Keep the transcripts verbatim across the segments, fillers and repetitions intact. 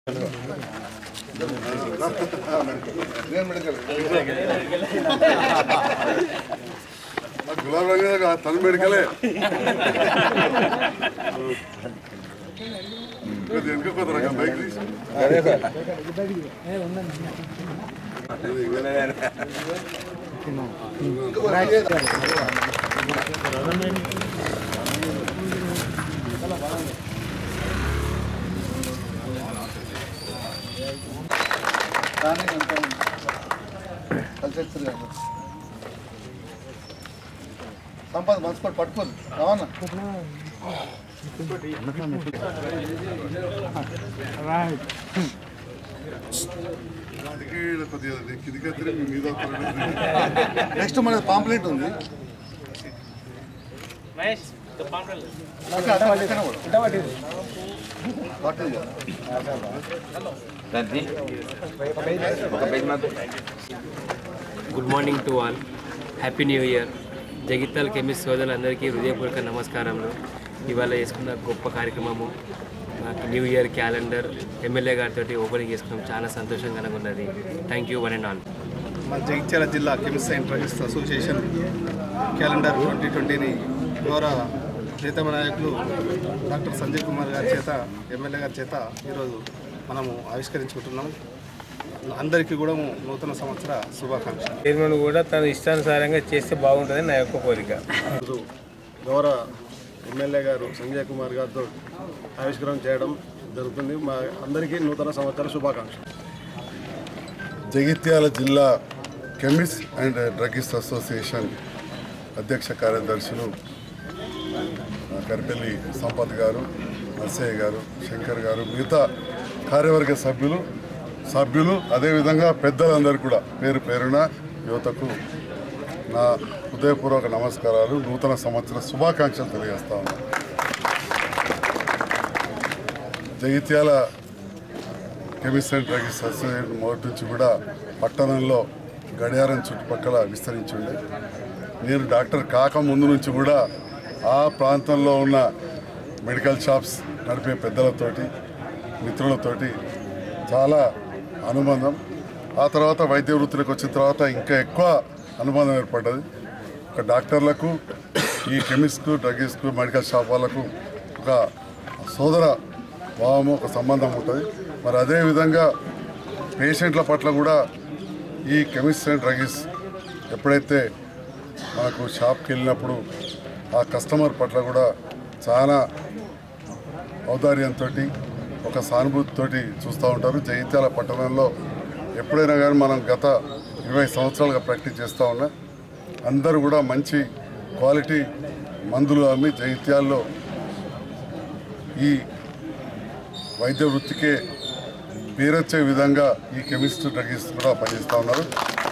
गुलाब रंग का तन मेडिकल है देंगे को तरह का बाइक लीज अरे सर है उन्नत కానీ కొంచెం కలిసేస్తుంది సంపద మనసుకోటి పట్టుకోదు రావన్నా నెక్స్ట్ మన పాంప్లెట్ ఉంది good morning to all, happy new year. Jagtial chemist సోదరులందరికీ హృదయపూర్వక నమస్కారములు. ఇవాళ చేసుకున్న గొప్ప కార్యక్రమము నాకు న్యూ ఇయర్ క్యాలెండర్ ఎమ్మెల్యే గారితో ఓపెనింగ్ చేసుకున్నాం. చాలా సంతోషంగా ఉన్నది. Thank you one and all. మా జగిత్యాల జిల్లా chemist and druggist association calendar twenty ట్వంటీని గౌరవ ప్రీతమ నాయకులు డాక్టర్ సంజయ్ కుమార్ గారి చేత ఎమ్మెల్యే గారి చేత ఈరోజు మనము ఆవిష్కరించుకుంటున్నాం. అందరికీ కూడా నూతన సంవత్సర శుభాకాంక్షలు. చైర్మన్ కూడా తన ఇష్టానుసారంగా చేస్తే బాగుంటుందని నా యొక్క కోరిక. గౌరవ ఎమ్మెల్యే గారు సంజయ్ కుమార్ గారితో ఆవిష్కరణ చేయడం జరుగుతుంది. మా అందరికీ నూతన సంవత్సర శుభాకాంక్షలు. జగిత్యాల జిల్లా కెమిస్ట్ అండ్ డ్రగ్గిస్ట్ అసోసియేషన్ అధ్యక్ష కార్యదర్శులు కరిపెల్లి సంపత్ గారు, నర్సయ్య గారు, శంకర్ గారు, మిగతా కార్యవర్గ సభ్యులు సభ్యులు అదేవిధంగా పెద్దలందరూ కూడా పేరు పేరున యువతకు నా హృదయపూర్వక నమస్కారాలు, నూతన సంవత్సర శుభాకాంక్షలు తెలియజేస్తా ఉన్నాను. Jagtial chemist and druggist association మొదటి నుంచి కూడా పట్టణంలో గడియారం చుట్టుపక్కల విస్తరించింది. నేను డాక్టర్ కాక ముందు నుంచి కూడా ఆ ప్రాంతంలో ఉన్న మెడికల్ షాప్స్ నడిపే పెద్దలతోటి మిత్రులతోటి చాలా అనుబంధం. ఆ తర్వాత వైద్య వృత్తిలోకి వచ్చిన తర్వాత ఇంకా ఎక్కువ అనుబంధం ఏర్పడ్డది. ఒక డాక్టర్లకు ఈ కెమిస్ట్కు డ్రగ్గిస్ట్కు మెడికల్ షాప్ వాళ్ళకు ఒక సోదర భావము, ఒక సంబంధం ఉంటుంది. మరి అదేవిధంగా పేషెంట్ల పట్ల కూడా ఈ కెమిస్ట్ అండ్ డ్రగ్గిస్ట్ ఎప్పుడైతే మనకు షాప్కి వెళ్ళినప్పుడు ఆ కస్టమర్ పట్ల కూడా చాలా ఔదార్యంతో ఒక సానుభూతితో చూస్తూ ఉంటారు. జగిత్యాల పట్టణంలో ఎప్పుడైనా కానీ మనం గత ఇరవై సంవత్సరాలుగా ప్రాక్టీస్ చేస్తూ ఉన్నా అందరూ కూడా మంచి క్వాలిటీ మందులు అమ్మి జగిత్యాల్లో ఈ వైద్య వృత్తికే పేరొచ్చే విధంగా ఈ కెమిస్ట్ డ్రగ్గిస్ట్ కూడా పనిచేస్తూ ఉన్నారు.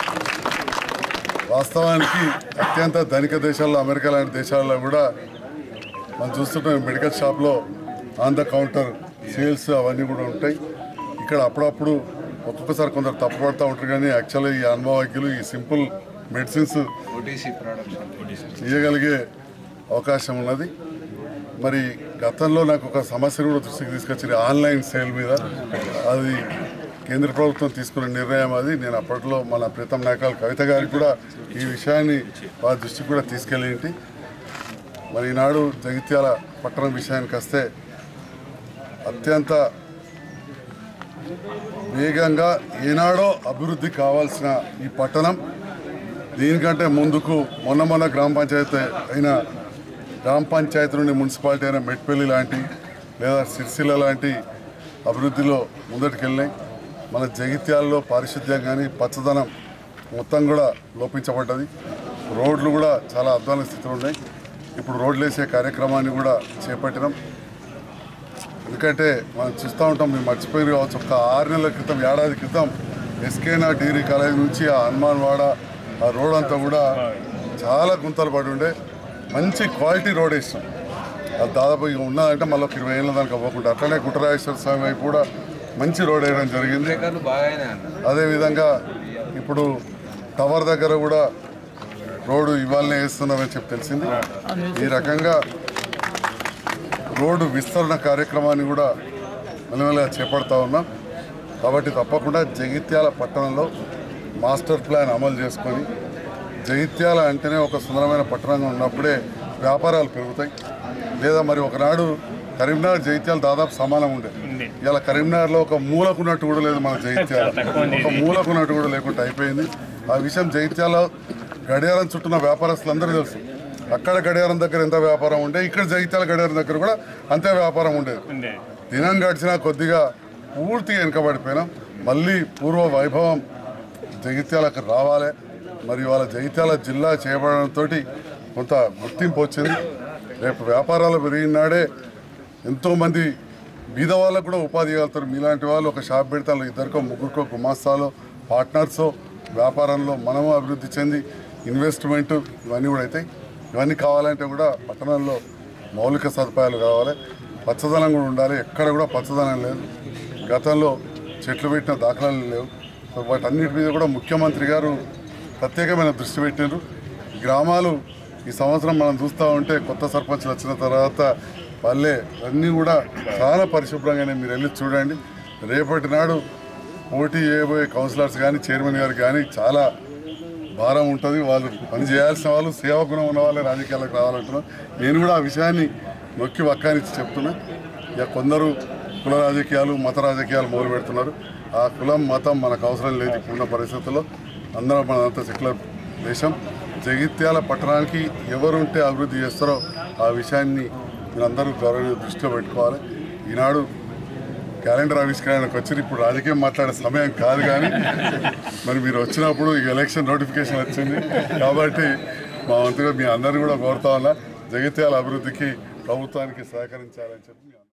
వాస్తవానికి అత్యంత ధనిక దేశాల్లో, అమెరికా లాంటి దేశాల్లో కూడా మనం చూస్తుంటాం మెడికల్ షాప్లో ఆన్ ద కౌంటర్ సేల్స్ అవన్నీ కూడా ఉంటాయి. ఇక్కడ అప్పుడప్పుడు ఒక్కొక్కసారి కొందరు తప్పుపడుతూ ఉంటారు, కానీ యాక్చువల్గా ఈ అనుభవజ్ఞులు ఈ సింపుల్ మెడిసిన్స్ ఇవ్వగలిగే అవకాశం ఉన్నది. మరి గతంలో నాకు ఒక సమస్యను కూడా దృష్టికి తీసుకొచ్చింది, ఆన్లైన్ సేల్ మీద. అది కేంద్ర ప్రభుత్వం తీసుకున్న నిర్ణయం. అది నేను అప్పట్లో మన ప్రీతం నాయకులు కవిత గారికి కూడా ఈ విషయాన్ని వారి దృష్టికి కూడా తీసుకెళ్ళేంటి. మరి ఈనాడు జగిత్యాల పట్టణం విషయానికి వస్తే అత్యంత వేగంగా ఏనాడో అభివృద్ధి కావాల్సిన ఈ పట్టణం దీనికంటే ముందుకు మొన్న మొన్న గ్రామ పంచాయతీ అయిన గ్రామ పంచాయతీ నుండి మున్సిపాలిటీ అయిన మెట్పల్లి లాంటి లేదా సిరిసిల్ల లాంటి అభివృద్ధిలో ముందటికెళ్ళినాయి. మన జగిత్యాలలో పారిశుద్ధ్యం కానీ పచ్చదనం మొత్తం కూడా లోపించబడ్డది. రోడ్లు కూడా చాలా అధ్వాన స్థితిలో ఉన్నాయి. ఇప్పుడు రోడ్లు వేసే కార్యక్రమాన్ని కూడా చేపట్టినాం. ఎందుకంటే మనం చూస్తూ ఉంటాం, మేము మర్చిపోయి కావచ్చు, ఒక ఆరు నెలల క్రితం ఏడాది క్రితం ఎస్కేనా డిగ్రీ కాలేజ్ నుంచి ఆ హనుమాన్ వాడ ఆ రోడ్ అంతా కూడా చాలా గుంతలు పడి ఉండే. మంచి క్వాలిటీ రోడ్ వేసినాం. అది దాదాపు ఇక ఉన్నదంటే మళ్ళీ ఒక ఇరవై ఏళ్ళ దానికి అవ్వకుండా. అట్లనే గుట్టరాజేశ్వర స్వామి వైపు కూడా మంచి రోడ్ వేయడం జరిగింది. అదేవిధంగా ఇప్పుడు టవర్ దగ్గర కూడా రోడ్డు ఇవాళనే వేస్తున్నారని చెప్పి తెలిసింది. ఈ రకంగా రోడ్డు విస్తరణ కార్యక్రమాన్ని కూడా మెల్లమెల్లగా చేపడతా ఉన్నాం. కాబట్టి తప్పకుండా జగిత్యాల పట్టణంలో మాస్టర్ ప్లాన్ అమలు చేసుకొని జగిత్యాల అంటేనే ఒక సుందరమైన పట్టణంగా ఉన్నప్పుడే వ్యాపారాలు పెరుగుతాయి. లేదా మరి ఒకనాడు కరీంనగర్ జగిత్యాల దాదాపు సమానం ఉండేది. ఇలా కరీంనగర్లో ఒక మూలకున్నట్టు కూడా లేదు మన జగిత్యాల, ఒక మూలకున్నట్టు కూడా లేకుండా అయిపోయింది. ఆ విషయం జగిత్యాల గడియారం చుట్టూన్న వ్యాపారస్తులందరూ తెలుసు. అక్కడ గడియారం దగ్గర ఎంత వ్యాపారం ఉండే, ఇక్కడ జగిత్యాల గడియారం దగ్గర కూడా అంతే వ్యాపారం ఉండేది. దినం గడిచినా కొద్దిగా పూర్తిగా వెనుకబడిపోయినాం. మళ్ళీ పూర్వ వైభవం జగిత్యాలకు రావాలి. మరి వాళ్ళ జగిత్యాల జిల్లా చేయబడంతో కొంత గుర్తింపు వచ్చింది. రేపు వ్యాపారాలు పెరిగినాడే ఎంతోమంది బీద వాళ్ళకు కూడా ఉపాధి ఇవ్వగలుగుతారు. మీలాంటి వాళ్ళు ఒక షాప్ పెడతాను, ఇద్దరికో ముగ్గురికో గుమాస్తాలో పార్ట్నర్సో వ్యాపారంలో మనము అభివృద్ధి చెంది ఇన్వెస్ట్మెంట్ ఇవన్నీ కూడా అవుతాయి. ఇవన్నీ కావాలంటే కూడా పట్టణంలో మౌలిక సదుపాయాలు కావాలి, పచ్చదనం కూడా ఉండాలి. ఎక్కడ కూడా పచ్చదనం లేదు. గతంలో చెట్లు పెట్టిన దాఖలాలు లేవు. వాటన్నిటి మీద కూడా ముఖ్యమంత్రి గారు ప్రత్యేకమైన దృష్టి పెట్టారు. గ్రామాలు ఈ సంవత్సరం మనం చూస్తూ ఉంటే కొత్త సర్పంచ్లు వచ్చిన తర్వాత పల్లె అన్నీ కూడా చాలా పరిశుభ్రంగానే మీరు వెళ్ళి చూడండి. రేపటి నాడు పోటీ చేయబోయే కౌన్సిలర్స్ కానీ చైర్మన్ గారు కానీ చాలా భారం ఉంటుంది. వాళ్ళు పని చేయాల్సిన వాళ్ళు సేవగుణం ఉన్న వాళ్ళే రాజకీయాలకు రావాలంటున్నారు. నేను కూడా ఆ విషయాన్ని నొక్కి వక్కానిచ్చి చెప్తున్నా. ఇక కొందరు కుల రాజకీయాలు మత రాజకీయాలు మొదలు పెడుతున్నారు. ఆ కులం మతం మనకు అవసరం లేదు. ఇప్పుడున్న పరిస్థితుల్లో అందరం మనంతా సెక్యులర్ దేశం. జగిత్యాల పట్టణానికి ఎవరుంటే అభివృద్ధి చేస్తారో ఆ విషయాన్ని మీరందరూ గౌరవ దృష్టిలో పెట్టుకోవాలి. ఈనాడు క్యాలెండర్ ఆవిష్కరణకు వచ్చి ఇప్పుడు రాజకీయం మాట్లాడే సమయం కాదు, కానీ మరి మీరు వచ్చినప్పుడు ఈ ఎలక్షన్ నోటిఫికేషన్ వచ్చింది కాబట్టి మా వంతుగా మీ అందరినీ కూడా కోరుతా ఉన్నా జగిత్యాల అభివృద్ధికి ప్రభుత్వానికి సహకరించాలని చెప్పి